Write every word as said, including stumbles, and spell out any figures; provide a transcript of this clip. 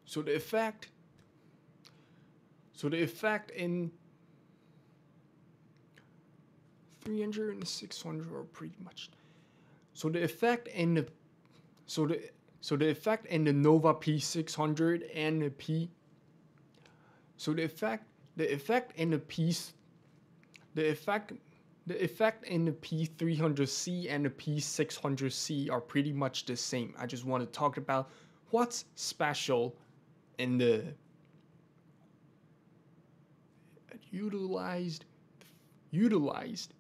So the effect, so the effect in three hundred and six hundred are pretty much. So the effect in the, so the, so the effect in the Nova P six hundred and the P. So the effect, the effect in the P, the effect, the effect in the P three hundred C and the P six hundred C are pretty much the same. I just want to talk about what's special in the utilized, utilized